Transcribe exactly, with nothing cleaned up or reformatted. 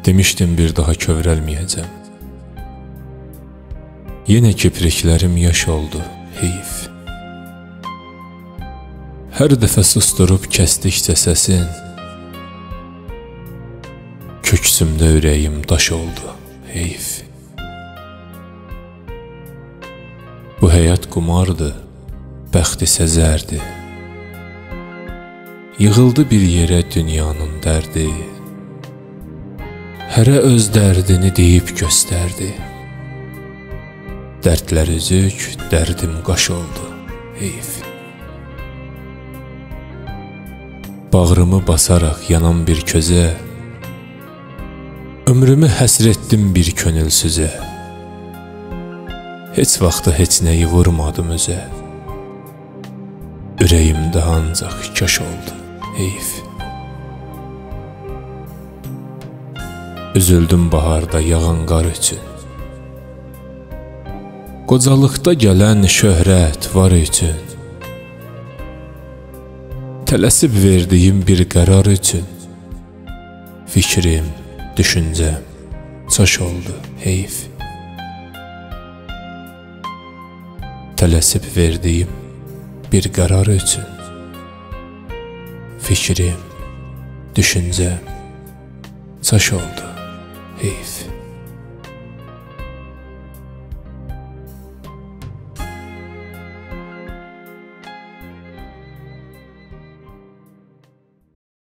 Demişdim bir daha kövrəlməyəcəm. Yenə kipriklərim yaş oldu, heyf. Hər dəfə susturub kəsdikcə səsin, köksümdə ürəyim daş oldu, heyf. Bu həyat qumardı, bəxt isə zərdi. Yığıldı bir yerə dünyanın dərdi. Hərə öz dərdini deyib göstərdi. Dərdlər üzük, dərdim qaş oldu, heyf. Bağrımı basaraq yanan bir közə, ömrümü həsr etdim bir könülsüzə. Heç vaxtı heç nəyi vurmadım üzə. Ürəyimdə ancaq kaş oldu, heyf. Üzüldüm baharda yağan qar üçün. Qocalıqda gələn şöhrət var üçün. Tələsib verdiyim bir qərar üçün. Fikrim, düşüncəm çaş oldu, heyf. Tələsib verdiyim bir qərar üçün. Fikrim, düşüncəm çaş oldu, heyf.